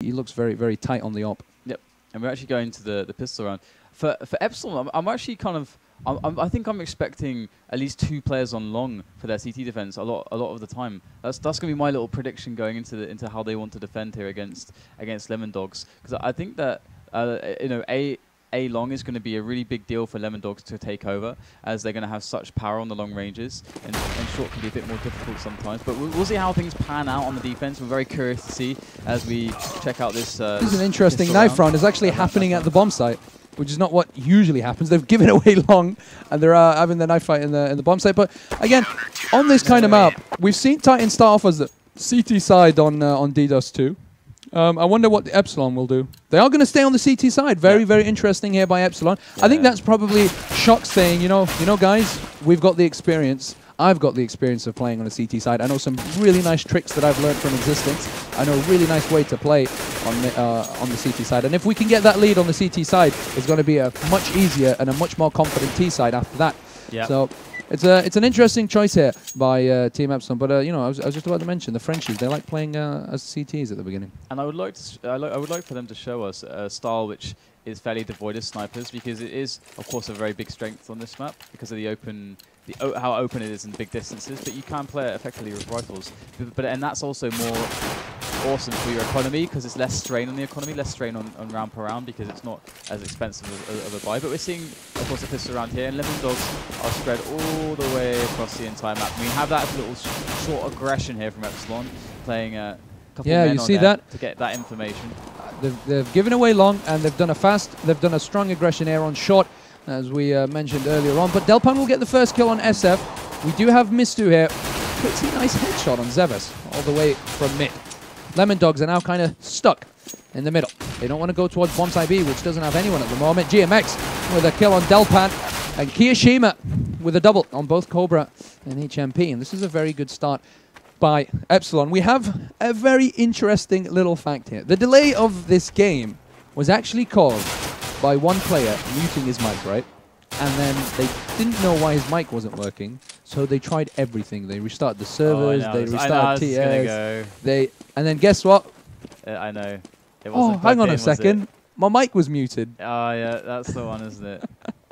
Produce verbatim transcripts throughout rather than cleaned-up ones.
he looks very, very tight on the op. Yep, and we're actually going to the, the pistol round. For, for EPSILON, I'm, I'm actually kind of... I'm, I'm, I think I'm expecting at least two players on long for their C T defense a lot, a lot of the time. That's that's going to be my little prediction going into the, into how they want to defend here against against LEMONDOGS, because I think that uh, you know a a long is going to be a really big deal for LEMONDOGS to take over, as they're going to have such power on the long ranges, and, and short can be a bit more difficult sometimes. But we'll, we'll see how things pan out on the defense. We're very curious to see as we check out this. Uh, this is an interesting knife round. It's actually happening at the bomb site, which is not what usually happens. They've given away long, and they're uh, having the knife fight in the in the bomb site. But again, on this kind of map, we've seen Titan start off as the C T side on uh, on D DOS two. Um, I wonder what the EPSILON will do. They are going to stay on the C T side. Very, yeah. very interesting here by EPSILON. Yeah. I think that's probably Shock saying, you know, you know, guys, we've got the experience. I've got the experience of playing on the C T side. I know some really nice tricks that I've learned from Existence. I know a really nice way to play on the, uh, on the C T side. And if we can get that lead on the C T side, it's going to be a much easier and a much more confident T side after that. Yep. So it's a it's an interesting choice here by uh, Team EPSILON. But uh, you know, I was, I was just about to mention the Frenchies. They like playing uh, as C Ts at the beginning. And I would like to I, I would like for them to show us a style which is fairly devoid of snipers, because it is, of course, a very big strength on this map because of the open. The o how open it is in big distances, but you can play it effectively with rifles. But, but and that's also more awesome for your economy, because it's less strain on the economy, less strain on, on round per round, because it's not as expensive of, of a buy. But we're seeing, of course, a pistol around here, and LEMONDOGS are spread all the way across the entire map. We have that little sh short aggression here from EPSILON, playing a couple yeah, of men you on see there that to get that information. Uh, they've, they've given away long, and they've done a fast. They've done a strong aggression here on short, as we uh, mentioned earlier on. But Delpan will get the first kill on S F. We do have Mistu here. Pretty nice headshot on Zevis, all the way from mid. LEMONDOGS are now kind of stuck in the middle. They don't want to go towards bomb site B, which doesn't have anyone at the moment. G M X with a kill on Delpan, and Kiyoshima with a double on both Cobra and H M P. And this is a very good start by EPSILON. We have a very interesting little fact here. The delay of this game was actually caused by one player muting his mic, right? And then they didn't know why his mic wasn't working, so they tried everything. They restarted the servers, oh, they restarted T S, go. they, and then guess what? Uh, I know. It oh, hang on a second. My mic was muted. Oh, yeah, that's the one, isn't it?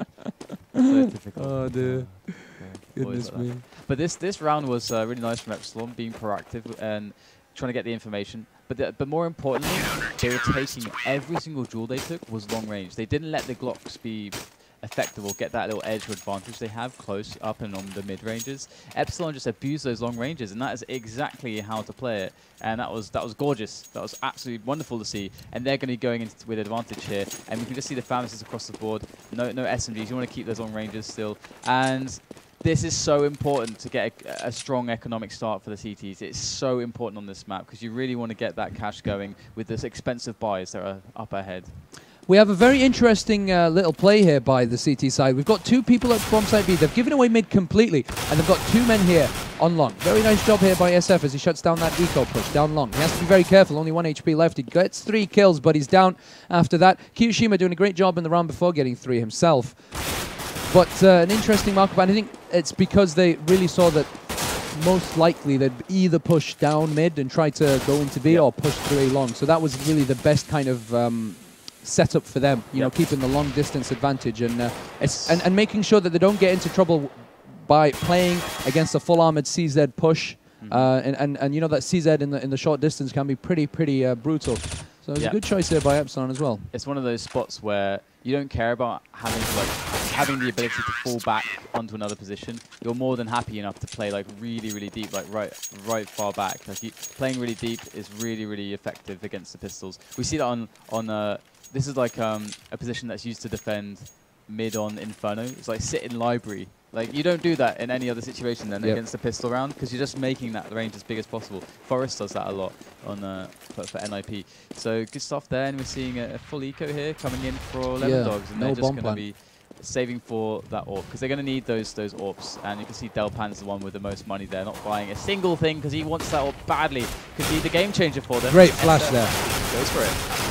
So typical. Oh, dear. Okay. Goodness like me. But this this round was uh, really nice from EPSILON, being proactive and trying to get the information. But the, but more importantly, they were taking every single duel they took was long range. They didn't let the Glocks be effective or get that little edge or advantage they have close up and on the mid ranges. EPSILON just abused those long ranges, and that is exactly how to play it. And that was that was gorgeous. That was absolutely wonderful to see. And they're going to be going into with advantage here. And we can just see the pharmacists across the board. No no S M Gs. You want to keep those long ranges still. And this is so important to get a, a strong economic start for the C Ts. It's so important on this map because you really want to get that cash going with this expensive buys that are up ahead. We have a very interesting uh, little play here by the C T side. We've got two people at bomb site B. They've given away mid completely, and they've got two men here on long. Very nice job here by S F as he shuts down that eco push down long. He has to be very careful. Only one H P left. He gets three kills, but he's down after that. Kiyoshima doing a great job in the round before, getting three himself. But uh, an interesting markup, and I think it's because they really saw that most likely they'd either push down mid and try to go into B, yep, or push through A long. So that was really the best kind of um, setup for them, you yep. know, keeping the long distance advantage and, uh, it's, and and making sure that they don't get into trouble by playing against a full armored C Z push. Mm-hmm. uh, and, and and you know that C Z in the in the short distance can be pretty pretty uh, brutal. So it's yep. a good choice here by EPSILON as well. It's one of those spots where you don't care about having to, like having the ability to fall back onto another position. You're more than happy enough to play like really really deep, like right right far back. Like you, playing really deep is really really effective against the pistols. We see that on on uh, this is like um, a position that's used to defend mid on Inferno. It's like sit in library. Like you don't do that in any other situation then yep. against a pistol round because you're just making that range as big as possible. Forest does that a lot on uh, for, for N I P. So good stuff there, and we're seeing a, a full eco here coming in for LEMONDOGS, yeah, and no they're just going to plan. be saving for that AWP because they're going to need those those AWPs. And you can see Delpan's the one with the most money there, not buying a single thing because he wants that AWP badly. Could be the game changer for them. Great flash there. Goes for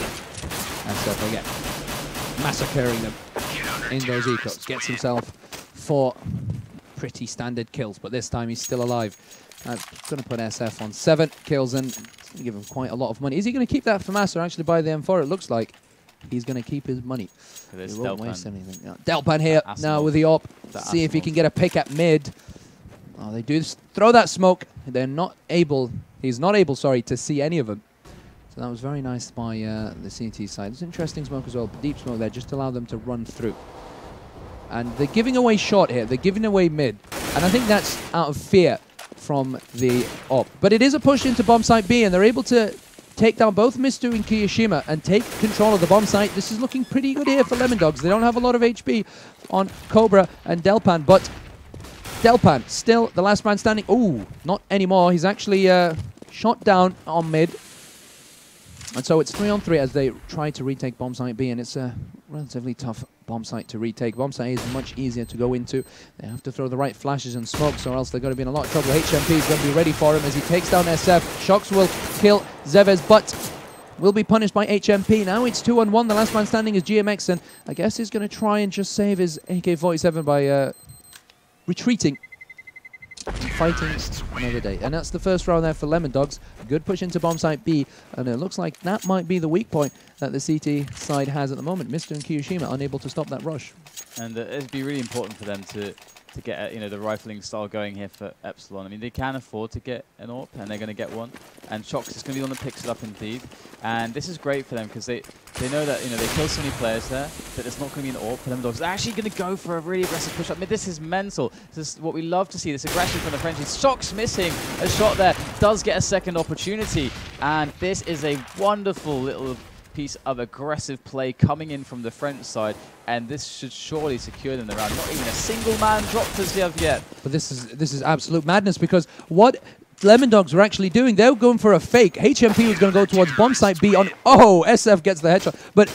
it. And so again, massacring them in those ecos. Gets himself four pretty standard kills, but this time he's still alive. That's going to put S F on seven kills, and Gonna give him quite a lot of money. Is he going to keep that FAMAS or actually buy the M four? It looks like he's going to keep his money. He won't waste anything. Yeah. Delpan here now with the op. See if he can get a pick at mid. Oh, they do throw that smoke. They're not able. He's not able, sorry, to see any of them. So that was very nice by uh, the C T side. It's interesting smoke as well. Deep smoke there, just to allow them to run through. And they're giving away short here. They're giving away mid. And I think that's out of fear from the op. But it is a push into bomb site B, and they're able to take down both Mister and Kiyoshima and take control of the bomb site. This is looking pretty good here for LEMONDOGS. They don't have a lot of H P on Cobra and Delpan, but Delpan still the last man standing. Ooh, not anymore. He's actually uh, shot down on mid. And so it's three on three as they try to retake bomb site B, and it's a relatively tough bomb site to retake. Bomb site A is much easier to go into. They have to throw the right flashes and smokes, or else they're going to be in a lot of trouble. H M P is going to be ready for him as he takes down S F. Shocks will kill Zevez, but will be punished by H M P. Now it's two on one. The last man standing is G M X, and I guess he's going to try and just save his A K forty-seven by uh, retreating. Fighting another day. And that's the first round there for LEMONDOGS. Good push into bomb site B, and it looks like that might be the weak point that the C T side has at the moment. Mister and Kiyoshima unable to stop that rush. And uh, it'd be really important for them to to get uh, you know, the rifling style going here for EPSILON. I mean, they can afford to get an AWP, and they're going to get one. And Shox is going to be the one that picks it up indeed. And this is great for them because they they know that, you know, they kill so many players there that it's not going to be an AWP for LEMONDOGS. They're actually going to go for a really aggressive push up. I mean, this is mental. This is what we love to see, this aggression from the Frenchies. Shox missing a shot there, does get a second opportunity. And this is a wonderful little piece of aggressive play coming in from the French side, and this should surely secure them the round. Not even a single man dropped as of yet. But this is this is absolute madness, because what LEMONDOGS were actually doing, they were going for a fake. H M P was going to go towards bomb site B on, oh, S F gets the headshot, but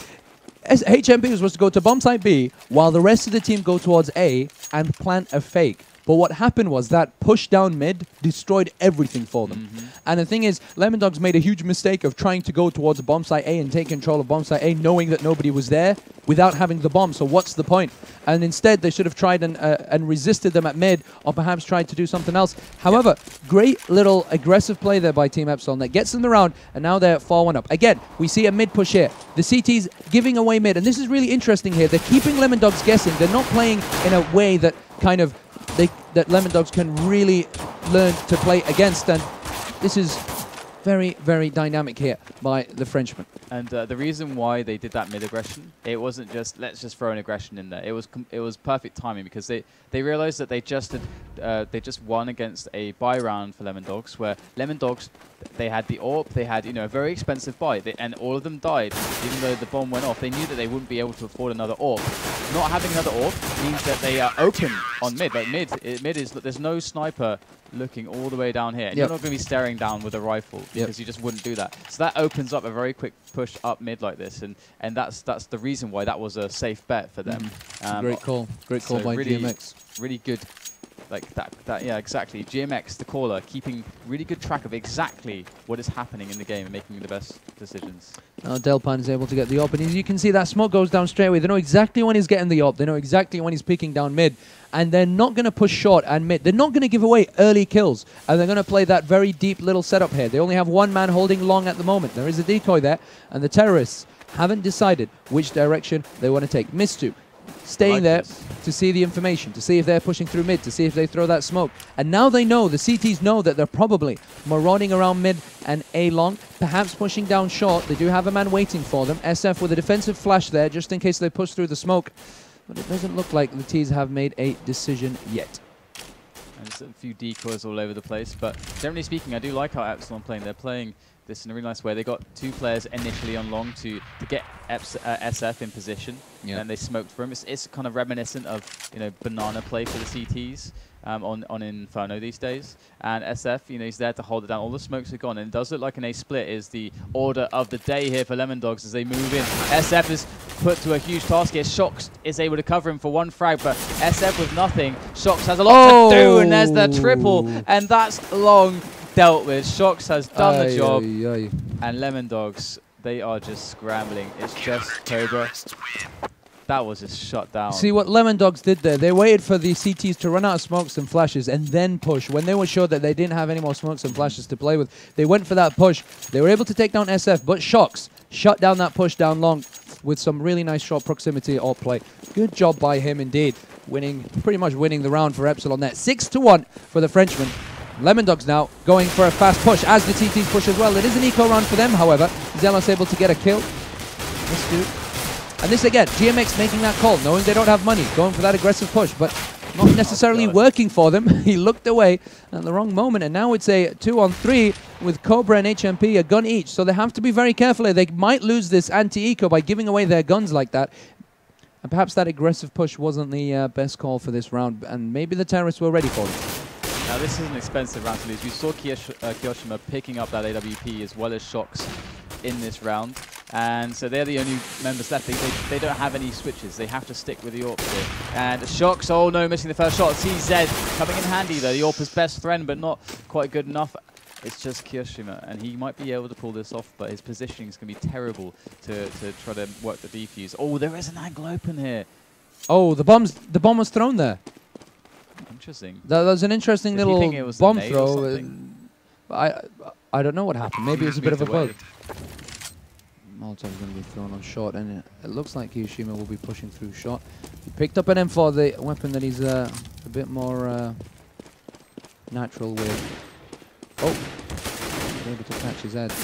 H M P was supposed to go to bomb site B while the rest of the team go towards A and plant a fake. But what happened was that push down mid destroyed everything for them. Mm-hmm. And the thing is, LEMONDOGS made a huge mistake of trying to go towards bomb site A and take control of bomb site A, knowing that nobody was there, without having the bomb. So what's the point? And instead, they should have tried and, uh, and resisted them at mid, or perhaps tried to do something else. However, yeah. great little aggressive play there by Team EPSILON that gets them the round, and now they're four one up. Again, we see a mid push here. The C T's giving away mid, and this is really interesting here. They're keeping LEMONDOGS guessing. They're not playing in a way that kind of They, that LEMONDOGS can really learn to play against, and this is very, very dynamic here by the Frenchman. And uh, the reason why they did that mid aggression, it wasn't just let's just throw an aggression in there. It was com it was perfect timing, because they they realized that they just had uh, they just won against a buy round for LEMONDOGS, where LEMONDOGS, they had the AWP, they had, you know, a very expensive buy, they, and all of them died. Even though the bomb went off, they knew that they wouldn't be able to afford another AWP. Not having another AWP means that they are open on mid. Like mid, it, mid is there's no sniper looking all the way down here. And yep. You're not going to be staring down with a rifle, because yep. you just wouldn't do that. So that opens up a very quick push up mid like this, and and that's that's the reason why that was a safe bet for them. Mm. Um, Great call, great call so by really, G M X. Really good. Like that, that, yeah, exactly. G M X, the caller, keeping really good track of exactly what is happening in the game and making the best decisions. Now Delpan is able to get the AWP, and as you can see, that smoke goes down straight away. They know exactly when he's getting the AWP. They know exactly when he's peeking down mid, and they're not going to push short and mid. They're not going to give away early kills, and they're going to play that very deep little setup here. They only have one man holding long at the moment. There is a decoy there, and the terrorists haven't decided which direction they want to take. Mistu staying like there this. to see the information, to see if they're pushing through mid, to see if they throw that smoke. And now they know, the C Ts know that they're probably marauding around mid and A long, perhaps pushing down short. They do have a man waiting for them. S F with a defensive flash there, just in case they push through the smoke. But it doesn't look like the T's have made a decision yet. And there's a few decoys all over the place, but generally speaking, I do like how EPSILON playing. They're playing this in a really nice way. They got two players initially on long to to get Eps, uh, S F in position, yeah. and they smoked for him. It's, it's kind of reminiscent of, you know, banana play for the C Ts um, on on Inferno these days. And S F, you know, he's there to hold it down. All the smokes are gone, and it does look like an A split is the order of the day here for LEMONDOGS as they move in. S F is put to a huge task here. Shox is able to cover him for one frag, but S F with nothing. Shox has a lot oh. to do, and there's the triple, and that's long dealt with. Shox has done aye, the job, aye, aye. and LEMONDOGS, they are just scrambling. It's just Cobra. That was just shut down. See what LEMONDOGS did there? They waited for the C Ts to run out of smokes and flashes and then push. When they were sure that they didn't have any more smokes and flashes to play with, they went for that push. They were able to take down S F, but Shox shut down that push down long with some really nice short proximity or play. Good job by him indeed. Winning, pretty much winning the round for EPSILON there. Six to one for the Frenchman. LEMONDOGS now going for a fast push as the T Ts push as well. It is an eco round for them, however. Zealous able to get a kill. This dude. And this again, G M X making that call, knowing they don't have money, going for that aggressive push, but not necessarily working for them. He looked away at the wrong moment, and now it's a two on three with Cobra and H M P, a gun each. So they have to be very careful here. They might lose this anti-eco by giving away their guns like that. And perhaps that aggressive push wasn't the uh, best call for this round, and maybe the terrorists were ready for it. Now this is an expensive round to lose. We saw Kiyosh uh, Kiyoshima picking up that A W P as well as Shox in this round. And so they're the only members left. They, they, they don't have any switches. They have to stick with the A W P here. And Shox, oh no, missing the first shot. C Z coming in handy though. The A W P's best friend, but not quite good enough. It's just Kiyoshima, and he might be able to pull this off, but his positioning is going to be terrible to, to try to work the defuse. Oh, there is an angle open here. Oh, the bombs, the bomb was thrown there. Interesting. That, that was an interesting Did little he think it was bomb a nade throw. or Uh, I I don't know what happened. Maybe it was a bit of a away. bug. Molotov's going to be thrown on short, and it, it looks like Kiyoshima will be pushing through short. He picked up an M four, the weapon that he's uh, a bit more uh, natural with. Oh, able to catch his head.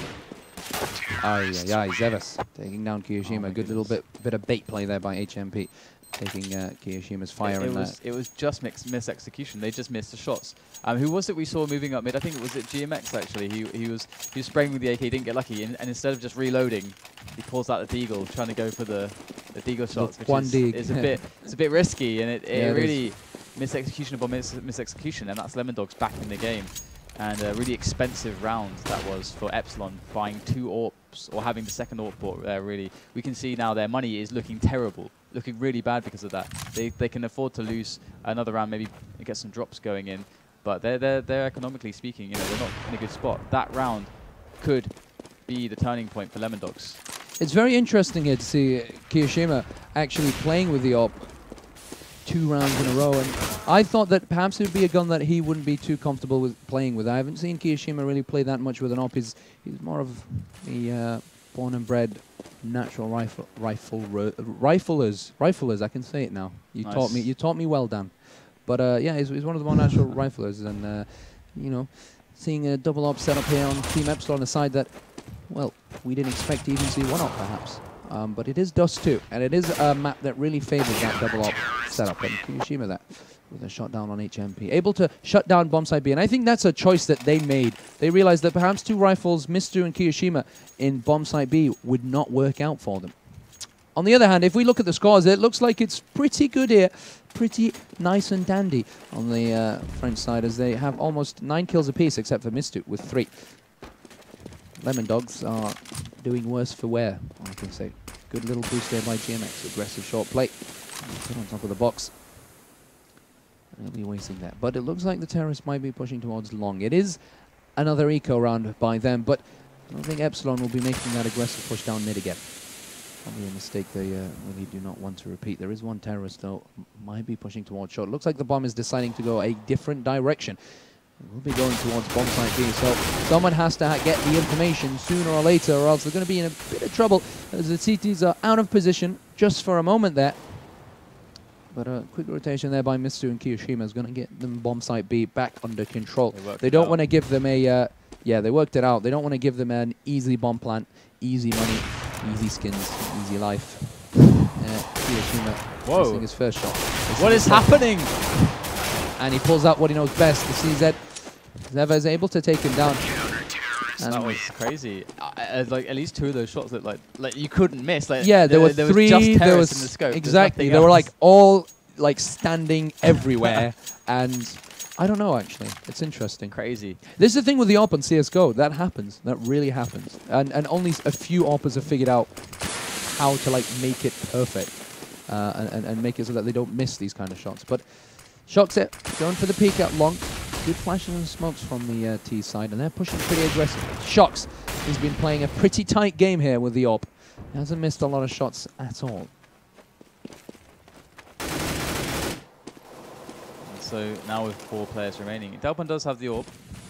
Aye, aye, aye, Zevis taking down Kiyoshima. Oh Good little bit bit of bait play there by H M P, taking uh, Kiyoshima's fire. It, it in was that. it was just mix, miss execution. They just missed the shots. Um, who was it we saw moving up mid? I think it was at G M X actually. He he was he was spraying with the A K, didn't get lucky, and, and instead of just reloading, he pulls out the deagle, trying to go for the the deagle shots, which one is, dig. is a bit it's a bit risky, and it, it Yeah, it really miss execution upon miss, miss execution, and that's LEMONDOGS back in the game. And a really expensive round that was for EPSILON, buying two A W Ps, or having the second A W P port there, really. We can see now their money is looking terrible, looking really bad because of that. They, they can afford to lose another round, maybe get some drops going in, but they're, they're, they're economically speaking, you know, they're not in a good spot. That round could be the turning point for LEMONDOGS. It's very interesting here to see Kiyoshima actually playing with the A W P two rounds in a row, and I thought that perhaps it would be a gun that he wouldn't be too comfortable with playing with. I haven't seen Kiyoshima really play that much with an A W P. He's, he's more of the uh, born and bred natural rifle rifle riflers riflers. I can say it now. You Nice. taught me. You taught me well, Dan. But uh, yeah, he's, he's one of the more natural riflers, and uh, you know, seeing a double A W P set up here on Team EPSILON, a side that, well, we didn't expect to even see one A W P perhaps. Um, but it is Dust two, and it is a map that really favors that double A W P setup. And Kiyoshima that with a shot down on H M P, able to shut down bomb side B, and I think that's a choice that they made. They realized that perhaps two rifles, Mister and Kiyoshima, in bomb side B would not work out for them. On the other hand, if we look at the scores, it looks like it's pretty good here, pretty nice and dandy on the uh, French side, as they have almost nine kills apiece, except for Mister with three. LEMONDOGS are doing worse for wear, I can say. Good little boost there by G M X, aggressive short play. Put on top of the box. They'll be wasting that. But it looks like the terrorists might be pushing towards long. It is another eco round by them, but I don't think EPSILON will be making that aggressive push down mid again. Probably a mistake they uh, really do not want to repeat. There is one terrorist, though, might be pushing towards short. Looks like the bomb is deciding to go a different direction. We'll be going towards bomb site B, so someone has to ha get the information sooner or later, or else they're going to be in a bit of trouble, as the C Ts are out of position just for a moment there. But a quick rotation there by Mister and Kiyoshima is going to get them bomb site B back under control. They, they don't want to give them a, uh, yeah, they worked it out. They don't want to give them an easy bomb plant, easy money, easy skins, easy life. Uh, Kiyoshima missing his first shot. What is happening? And he pulls out what he knows best, the C Z. Zeva is able to take him down. And that was crazy. Uh, like at least two of those shots looked like like you couldn't miss. Like yeah, there, there were there three. Was just there was in the scope. exactly. They were like all like standing everywhere, and I don't know actually. It's interesting. Crazy. This is the thing with the A W P on C S G O. That happens. That really happens. And and only a few A W Pers have figured out how to like make it perfect uh, and, and and make it so that they don't miss these kind of shots. But Shox it, going for the peek at long. Good flashes and smokes from the uh, T side, and they're pushing pretty aggressively. Shox has been playing a pretty tight game here with the A W P. He hasn't missed a lot of shots at all. So now with four players remaining, Delpan does have the orb,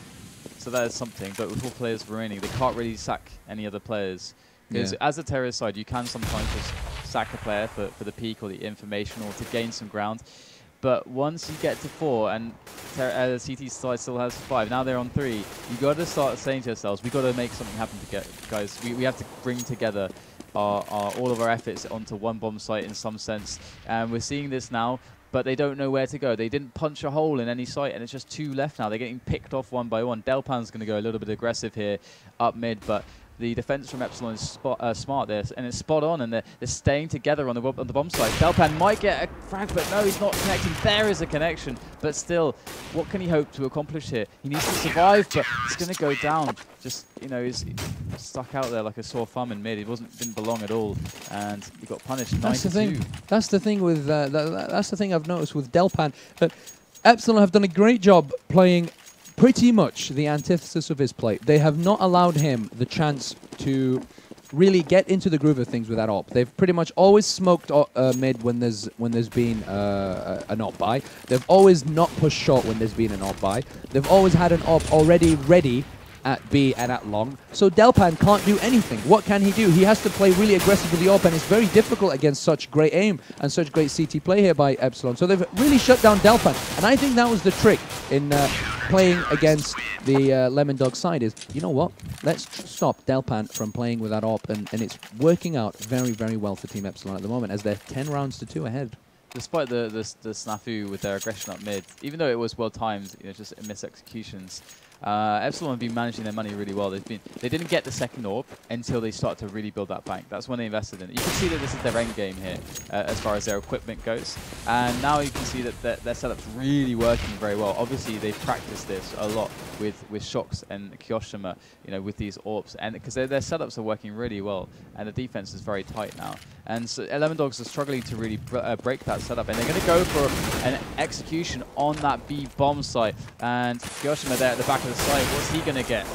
so that is something. But with four players remaining, they can't really sack any other players. Because yeah. as a terrorist side, you can sometimes just sack a player for, for the peak or the information or to gain some ground. But once you get to four and uh, C T side still has five, now they're on three, you got to start saying to yourselves, we got to make something happen to get, guys. We, we have to bring together our, our, all of our efforts onto one bomb site in some sense. And we're seeing this now, but they don't know where to go. They didn't punch a hole in any site, and it's just two left now. They're getting picked off one by one. Delpan's going to go a little bit aggressive here up mid, but the defense from Epsilon is spot, uh, smart there, and it's spot on, and they're, they're staying together on the, on the bomb site. Delpan might get a frag, but no, he's not connecting. There is a connection, but still, what can he hope to accomplish here? He needs to survive, but he's going to go down. Just, you know, he's stuck out there like a sore thumb in mid. He wasn't didn't belong at all, and he got punished. That's the thing. That's the thing with uh, that, that's the thing I've noticed with Delpan. That Epsilon have done a great job playing pretty much the antithesis of his play. They have not allowed him the chance to really get into the groove of things with that op. They've pretty much always smoked uh, mid when there's when there's been uh, an op buy. They've always not pushed short when there's been an op buy. They've always had an op already ready at B and at long. So Delpan can't do anything. What can he do? He has to play really aggressive with the op, and it's very difficult against such great aim and such great C T play here by Epsilon. So they've really shut down Delpan, and I think that was the trick in uh, playing against the uh, LEMONDOGS side is, you know what, let's stop Delpan from playing with that op, and, and it's working out very, very well for Team Epsilon at the moment as they're ten rounds to two ahead. Despite the, the, the snafu with their aggression up mid, even though it was well timed, you know, just miss executions, Uh, Epsilon have been managing their money really well. They've been, they didn't get the second orb until they start to really build that bank. That's when they invested in it. You can see that this is their end game here uh, as far as their equipment goes. And now you can see that their, their setup's really working very well. Obviously, they've practiced this a lot with, with Shocks and Kyoshima, you know, with these orbs. And because their, their setups are working really well, and the defense is very tight now. And so LEMONDOGS are struggling to really br uh, break that setup. And they're going to go for an execution on that B bomb site. And Kyoshima there at the back of the site, what's he going to get?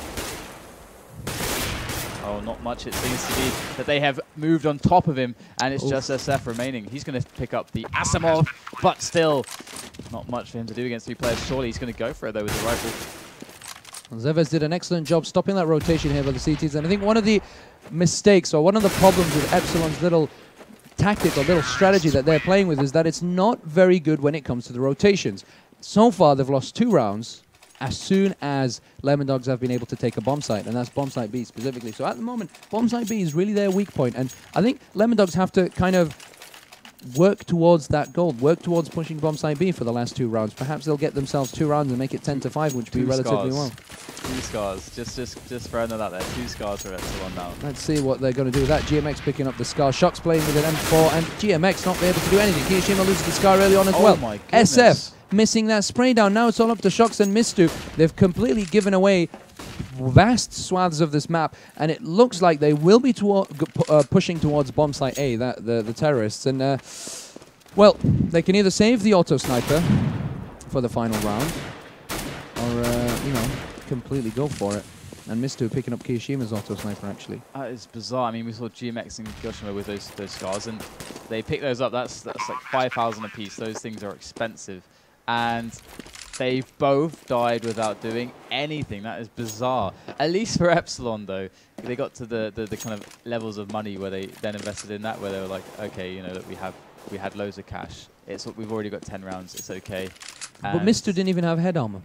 Oh, not much. It seems to be that they have moved on top of him, and it's Oof. just S F remaining. He's going to pick up the Asimov, but still not much for him to do against three players. Surely he's going to go for it, though, with the rifle. Zevez did an excellent job stopping that rotation here by the C Ts, and I think one of the mistakes or one of the problems with Epsilon's little tactic or little strategy that they're playing with is that it's not very good when it comes to the rotations. So far, they've lost two rounds as soon as LEMONDOGS have been able to take a bomb site, and that's bomb site B specifically. So at the moment, bomb site B is really their weak point, and I think LEMONDOGS have to kind of work towards that goal, work towards pushing bomb site B for the last two rounds. Perhaps they'll get themselves two rounds and make it ten to five, which would be relatively well. Two scars, just just just throwing that out there. Two scars for Epsilon now. Let's see what they're going to do with that. G M X picking up the scar. Shocks playing with an M four, and G M X not be able to do anything. Kyoshima loses the scar early on as oh well. My S F missing that spray down. Now it's all up to Shocks and Mistu. They've completely given away vast swaths of this map, and it looks like they will be uh, pushing towards bomb site A, that the, the terrorists. And uh, well, they can either save the auto sniper for the final round, or uh, you know, completely go for it. And Mistu picking up Kiyoshima's auto sniper, actually. That is bizarre. I mean, we saw G M X and Kyoshima with those those scars, and they picked those up. That's that's like five thousand a piece. Those things are expensive, and they both died without doing anything. That is bizarre. At least for Epsilon, though, they got to the, the the kind of levels of money where they then invested in that, where they were like, okay, you know, that we have we had loads of cash. It's we've already got ten rounds. It's okay. And but Mistu didn't even have head armor.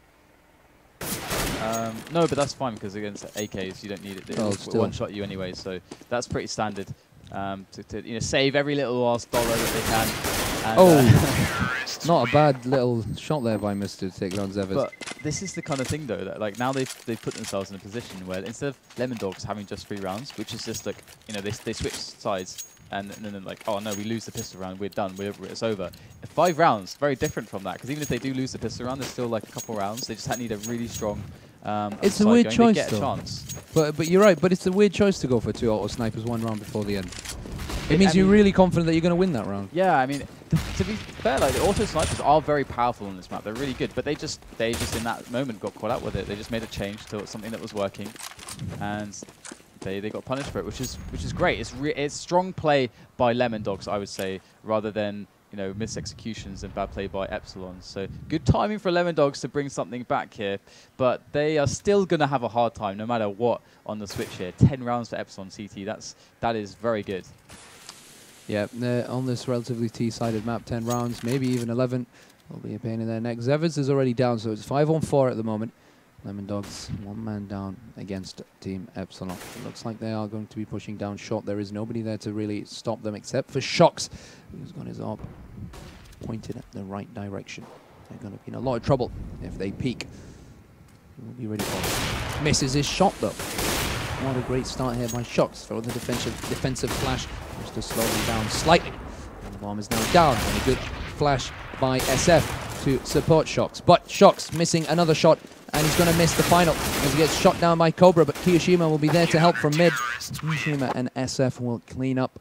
Um, no, but that's fine because against A Ks you don't need it. It oh, will one-shot you anyway, so that's pretty standard. Um, to, to you know, save every little last dollar that they can. And, oh, uh, not a bad little shot there by Mister to take down Zevez. But this is the kind of thing, though, that like now they've they've put themselves in a position where instead of LEMONDOGS having just three rounds, which is just like you know they they switch sides. And, and then they're like, oh no, we lose the pistol round, we're done, we're, it's over. Five rounds, very different from that, because even if they do lose the pistol round, there's still like a couple rounds. They just need a really strong. Um, it's a weird choice, get a though. Chance. But but you're right. But it's a weird choice to go for two auto snipers one round before the end. It, It, means I you're mean, really confident that you're going to win that round. Yeah, I mean, th to be fair, like the auto snipers are very powerful on this map. They're really good, but they just they just in that moment got caught out with it. They just made a change to something that was working, and they they got punished for it, which is which is great. It's re it's strong play by LEMONDOGS, I would say, rather than you know, missed executions and bad play by EPSILON. So good timing for LEMONDOGS to bring something back here, but they are still going to have a hard time no matter what on the switch here. ten rounds for EPSILON C T, that's, that is very good. Yeah, uh, on this relatively T-sided map, ten rounds, maybe even eleven, will be a pain in their neck. Zevers is already down, so it's five on four at the moment. LEMONDOGS, one man down against Team EPSILON. It looks like they are going to be pushing down short. There is nobody there to really stop them except for Shox, who's got his arm pointed at the right direction. They're going to be in a lot of trouble if they peek. We'll be ready for it. Misses his shot though. Not a great start here by Shox. Throw the defensive defensive flash just to slow them down slightly. And the bomb is now down. And a good flash by S F to support Shox. But Shox missing another shot, and he's going to miss the final as he gets shot down by Cobra, but Kiyoshima will be there to help from mid. Kiyoshima and S F will clean up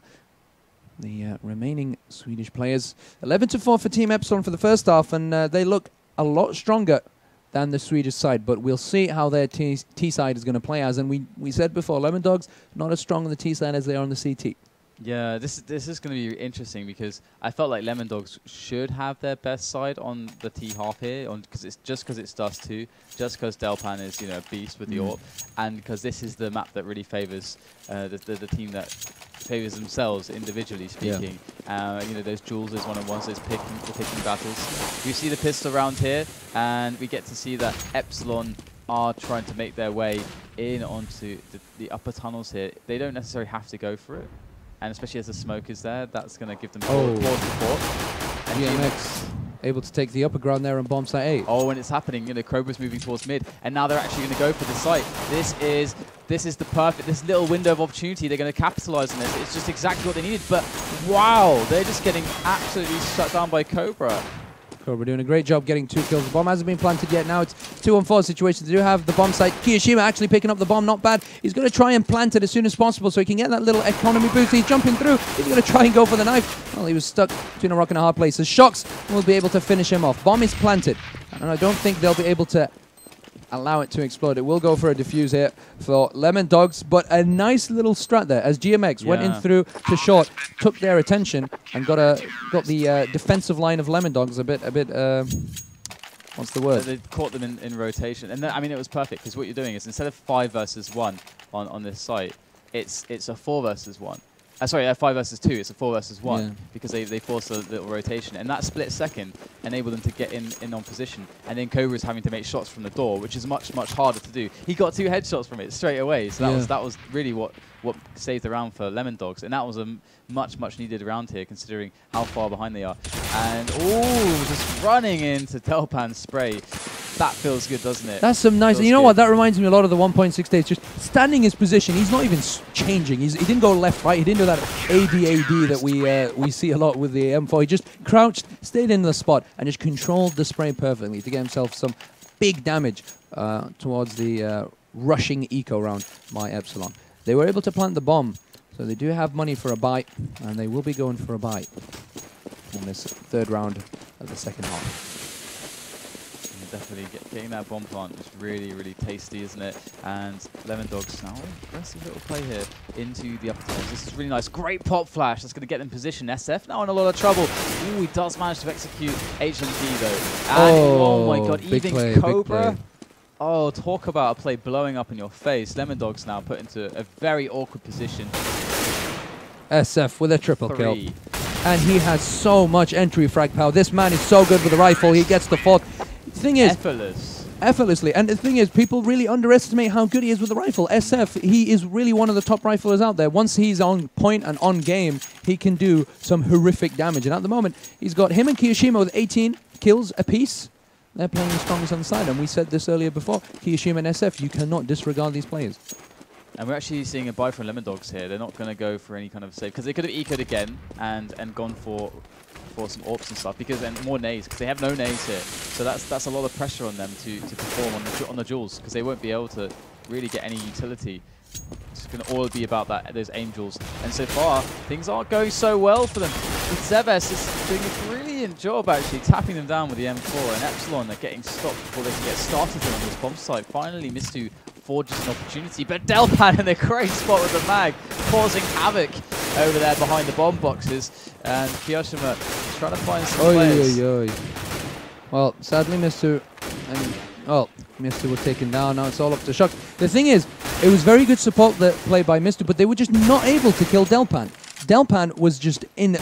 the uh, remaining Swedish players. eleven to four for Team EPSILON for the first half, and uh, they look a lot stronger than the Swedish side, but we'll see how their T, T side is going to play as. And we, we said before, LEMONDOGS not as strong on the T side as they are on the C T. Yeah, this this is going to be interesting because I felt like LEMONDOGS should have their best side on the T half here, on because it's just because it's Dust two, just because Delpan is, you know, a beast with the Mm. AWP, and because this is the map that really favors uh, the, the the team that favors themselves individually speaking. Yeah. Uh, you know, those duels, those one-on-ones, those picking the picking battles. We see the pistol around here, and we get to see that EPSILON are trying to make their way in onto the, the upper tunnels here. They don't necessarily have to go for it. And especially as the smoke is there, that's going to give them oh. pause support. And G M X able to take the upper ground there on bomb site eight. Oh, and it's happening. You know, Cobra's moving towards mid, and now they're actually going to go for the site. This is this is the perfect, this little window of opportunity. They're going to capitalize on this. It's just exactly what they needed. But wow, they're just getting absolutely shut down by Cobra. Cobra doing a great job getting two kills. The bomb hasn't been planted yet. Now it's two on four situation. They do have the bomb site. Kiyoshima actually picking up the bomb. Not bad. He's going to try and plant it as soon as possible so he can get that little economy boost. He's jumping through. He's going to try and go for the knife. Well, he was stuck between a rock and a hard place. So Shox will be able to finish him off. Bomb is planted. And I don't think they'll be able to allow it to explode. It will go for a defuse here for LEMONDOGS, but a nice little strat there as G M X yeah. went in through to short, took their attention, and got a got the uh, defensive line of LEMONDOGS a bit a bit. Uh, what's the word? They caught them in, in rotation, and I mean it was perfect because what you're doing is instead of five versus one on on this site, it's it's a four versus one. Uh, sorry, uh, five versus two. It's a four versus one yeah. because they they forced a little rotation, and that split second enabled them to get in in on position. And then Cobra's having to make shots from the door, which is much much harder to do. He got two headshots from it straight away, so that yeah. was that was really what what saved the round for LEMONDOGS, and that was a m much much needed round here considering how far behind they are. And oh, just running into Delpan's spray. That feels good, doesn't it? That's some nice. Feels you know good. what? That reminds me a lot of the one point six days. Just standing his position. He's not even s changing. He's, he didn't go left, right. He didn't do that A D A D that we uh, we see a lot with the M four. He just crouched, stayed in the spot, and just controlled the spray perfectly to get himself some big damage uh, towards the uh, rushing eco round by EPSILON. They were able to plant the bomb, so they do have money for a bite, and they will be going for a bite in this third round of the second half. Definitely get, getting that bomb plant is really, really tasty, isn't it? And LEMONDOGS now aggressive little play here into the upper tunnels. This is really nice. Great pop flash. That's going to get them in position. S F now in a lot of trouble. Ooh, he does manage to execute H M D though. And oh, oh my god, big even play, Cobra. Oh, talk about a play blowing up in your face. LEMONDOGS now put into a very awkward position. S F with a triple Three. kill. And he has so much entry frag power. This man is so good with the rifle. He gets the fourth. The thing is, effortless. Effortlessly. And the thing is, people really underestimate how good he is with the rifle. S F, he is really one of the top riflers out there. Once he's on point and on game, he can do some horrific damage. And at the moment, he's got him and Kiyoshima with eighteen kills apiece. They're playing the strongest on the side. And we said this earlier before, Kiyoshima and S F, you cannot disregard these players. And we're actually seeing a buy from LEMONDOGS here. They're not going to go for any kind of save, because they could have ecoed again and, and gone for for some AWPs and stuff, because and more nades, because they have no nades here. So that's that's a lot of pressure on them to, to perform on the, on the duels, because they won't be able to really get any utility. It's going to all be about that those aim duels. And so far, things aren't going so well for them. With Zevers is doing a brilliant job, actually, tapping them down with the M four, and EPSILON are getting stopped before they can get started on this bomb site. Finally, Mistu forges an opportunity, but Delpan in a great spot with the mag, causing havoc over there behind the bomb boxes. And Kiyoshima He's trying to find some Oy, players. oy, oy. Well, sadly, Mister And, oh, Mister was taken down. Now it's all up to Shox. The thing is, it was very good support that play by Mister, but they were just not able to kill Delpan. Delpan was just in.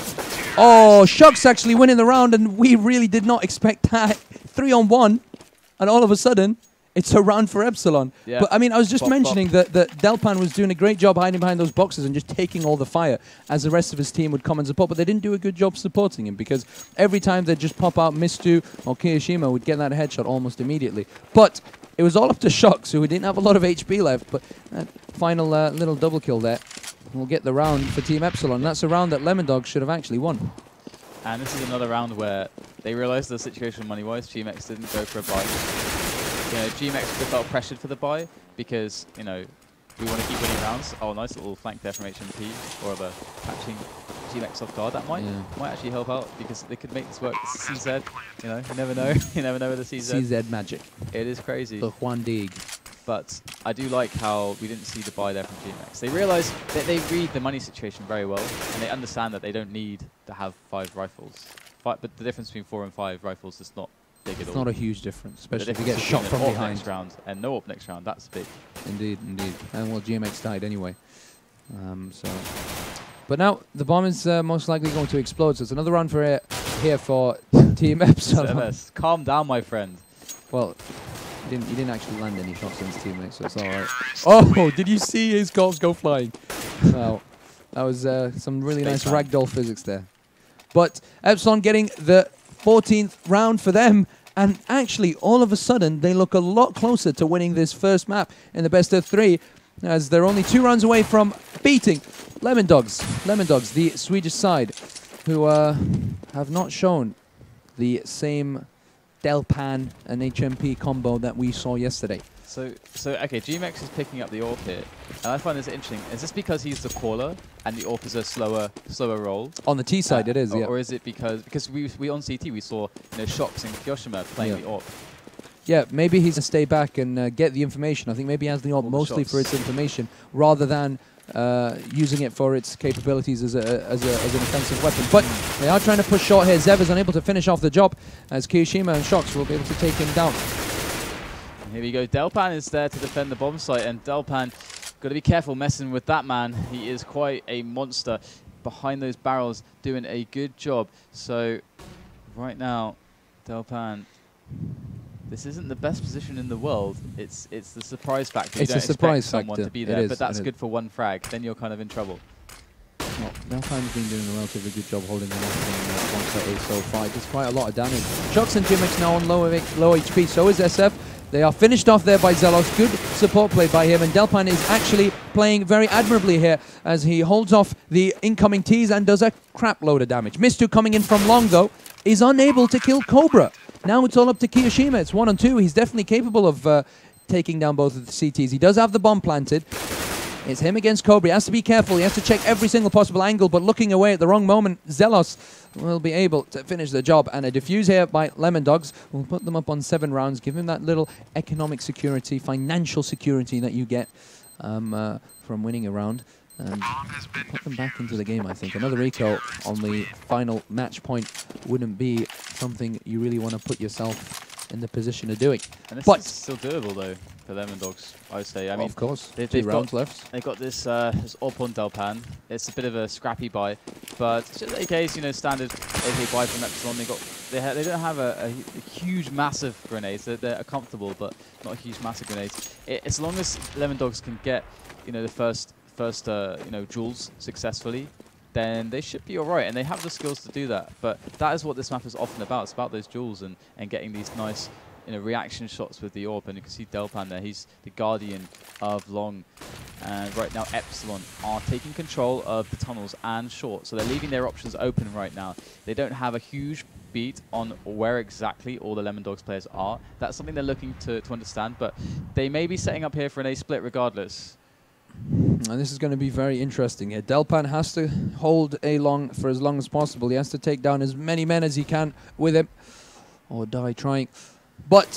Oh, Shox actually winning the round, and we really did not expect that. Three on one, and all of a sudden, it's a round for Epsilon. Yeah. But I mean, I was just Bop, mentioning bop. that, that Delpan was doing a great job hiding behind those boxes and just taking all the fire as the rest of his team would come and support. But they didn't do a good job supporting him because every time they'd just pop out, Mistu or Kiyoshima would get that headshot almost immediately. But it was all up to Shox, who didn't have a lot of H P left. But that final uh, little double kill there will get the round for Team Epsilon. That's a round that LEMONDOGS should have actually won. And this is another round where they realized the situation money-wise. G M X didn't go for a buy. You know, G M X felt pressured for the buy because, you know, we want to keep winning rounds. Oh, nice little flank there from H M P, or the catching G M X off guard. That might Yeah. might actually help out because they could make this work. C Z, you know, you never know. You never know with the C Z. C Z magic. It is crazy. The Juan Dig. But I do like how we didn't see the buy there from G M X. They realize that they read the money situation very well, and they understand that they don't need to have five rifles. Five, but the difference between four and five rifles is not big at It's all. not a huge difference, especially if you difference get shot between from an AWP behind. next round and no AWP next round, that's big. Indeed, indeed. And well, G M X died anyway. Um, so, but now the bomb is uh, most likely going to explode. So it's another round for it here for Team Epsilon. Seves, calm down, my friend. Well, he didn't, he didn't actually land any shots on his teammates, so it's all right. Oh, did you see his corpse go flying? Wow, that was uh, some really nice Spaceman. ragdoll physics there. But Epsilon getting the fourteenth round for them. And actually, all of a sudden, they look a lot closer to winning this first map in the best of three, as they're only two rounds away from beating LEMONDOGS. LEMONDOGS, the Swedish side, who uh, have not shown the same Delpan and H M P combo that we saw yesterday. So, so okay, G M X is picking up the AWP here, and I find this interesting. Is this because he's the caller and the AWP is a slower, slower roll? On the T side, uh, it is, or, yeah. Or is it because because we we on C T we saw you know Shox and Kiyoshima playing Yeah. the AWP? Yeah, maybe he's to stay back and uh, get the information. I think maybe he has the AWP All the mostly shots. for its information, rather than uh, using it for its capabilities as, a, as, a, as an offensive weapon. But they are trying to push short here. Zev is unable to finish off the job, as Kiyoshima and Shox will be able to take him down. Here we go. Delpan is there to defend the bomb site, and Delpan got to be careful messing with that man. He is quite a monster behind those barrels, doing a good job. So right now, Delpan, this isn't the best position in the world. It's it's the surprise factor. You It's a don't surprise expect someone factor. to be It there, is, but that's it good is. for one frag. Then you're kind of in trouble. Well, Delpan's been doing a relatively good job holding the line uh, one set A so far. It does quite a lot of damage. Shox and G M X now on low, low H P, so is S F. They are finished off there by Zelos. Good support play by him, and Delpan is actually playing very admirably here as he holds off the incoming T's and does a crap load of damage. Mistu coming in from long, though, is unable to kill Cobra. Now it's all up to Kiyoshima. It's one on two. He's definitely capable of uh, taking down both of the C Ts. He does have the bomb planted. It's him against Cobra. He has to be careful. He has to check every single possible angle, but looking away at the wrong moment, Zelos will be able to finish the job. And a defuse here by LEMONDOGS will put them up on seven rounds, give him that little economic security, financial security that you get um, uh, from winning a round. And put them back into the game, I think. Another eco on the final match point wouldn't be something you really want to put yourself in the position of doing. And this But is still doable though for LEMONDOGS, I would say. I mean, of course, they, two they've rounds got, left. They've got this, uh, this AWP on Delpan. It's a bit of a scrappy buy, but it's just A Ks, you know, standard A K buy from Epsilon. They got, they, ha they don't have a, a, a huge, massive grenades. They're, they're comfortable, but not a huge, massive grenades. It, as long as LEMONDOGS can get, you know, the first, first, uh, you know, duels successfully, then they should be all right, and they have the skills to do that. But that is what this map is often about. It's about those duels and and getting these nice, you know, reaction shots with the AWP. And you can see Delpan there. He's the guardian of long. And right now, Epsilon are taking control of the tunnels and short. So they're leaving their options open right now. They don't have a huge beat on where exactly all the LEMONDOGS players are. That's something they're looking to, to understand. But they may be setting up here for an A split regardless. And this is going to be very interesting here. Delpan has to hold A long for as long as possible. He has to take down as many men as he can with him, or die trying. But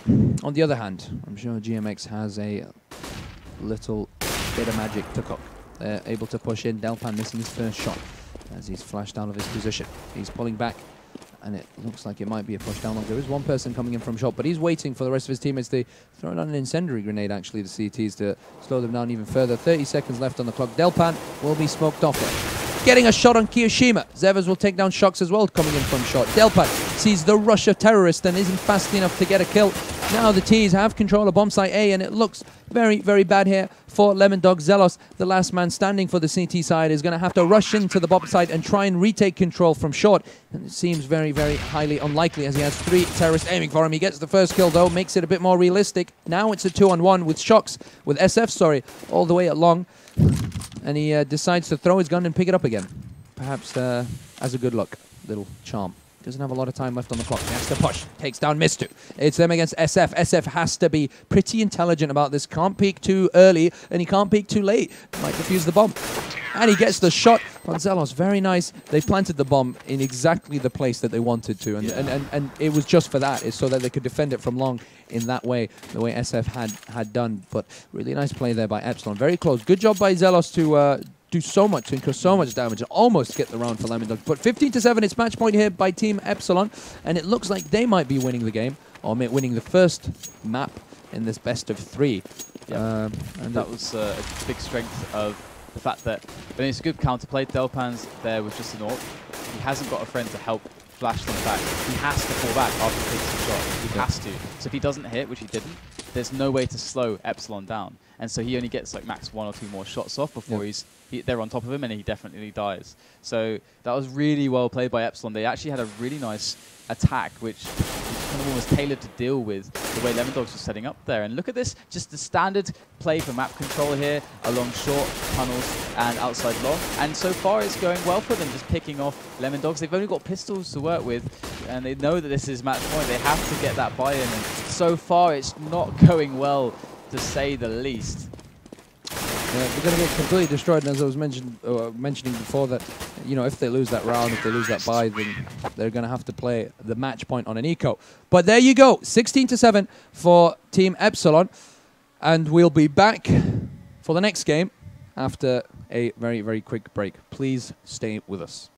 on the other hand, I'm sure G M X has a little bit of magic to cook. They're able to push in. Delpan missing his first shot. as he's flashed out of his position. He's pulling back, and it looks like it might be a push down long. There is one person coming in from short, but he's waiting for the rest of his teammates. They throw down an incendiary grenade, actually, the C Ts, to slow them down even further. thirty seconds left on the clock. Delpan will be smoked off there. Getting a shot on Kiyoshima. Zevers will take down Shocks as well, coming in from short. Delpan sees the rush of terrorists and isn't fast enough to get a kill. Now the T's have control of bomb site A, and it looks very, very bad here for LEMONDOGS. Zelos, the last man standing for the C T side, is going to have to rush into the bomb site and try and retake control from short. And it seems very, very highly unlikely, as he has three terrorists aiming for him. He gets the first kill, though, makes it a bit more realistic. Now it's a two-on-one with Shocks, with S F, sorry, all the way at long. And he uh, decides to throw his gun and pick it up again. Perhaps uh, as a good luck, little charm. Doesn't have a lot of time left on the clock. He has to push. Takes down Mistu. It's them against S F. S F has to be pretty intelligent about this. Can't peek too early, and he can't peek too late. Might defuse the bomb. And he gets the shot on Zelos. Very nice. They planted the bomb in exactly the place that they wanted to. And, yeah. and, and, and it was just for that. It's so that they could defend it from long in that way, the way S F had, had done. But really nice play there by EPSILON. Very close. Good job by Zelos to uh, do so much, to incur so much damage, and almost get the round for LEMONDOGS. But fifteen to seven, it's match point here by Team EPSILON. And it looks like they might be winning the game, or winning the first map in this best of three. Yeah. Um, and that was uh, a big strength of the fact that, I mean, it's a good counterplay. Delpan's there with just an AWP. He hasn't got a friend to help flash them back. He has to fall back after he takes a shot. He has to. So if he doesn't hit, which he didn't, there's no way to slow EPSILON down. And so he only gets like max one or two more shots off before yep. he's he, they're on top of him, and he definitely dies. So that was really well played by EPSILON. They actually had a really nice attack, which kind of almost tailored to deal with the way LEMONDOGS was setting up there. And look at this, just the standard play for map control here, along short tunnels and outside long. And so far it's going well for them, just picking off LEMONDOGS. They've only got pistols to work with, and they know that this is match point. They have to get that buy-in, and so far it's not going well, to say the least. Yeah, they're going to get completely destroyed, and as I was mentioned, uh, mentioning before, that you know, if they lose that round, if they lose that bye, then they're going to have to play the match point on an eco. But there you go, sixteen to seven for Team EPSILON, and we'll be back for the next game after a very, very quick break. Please stay with us.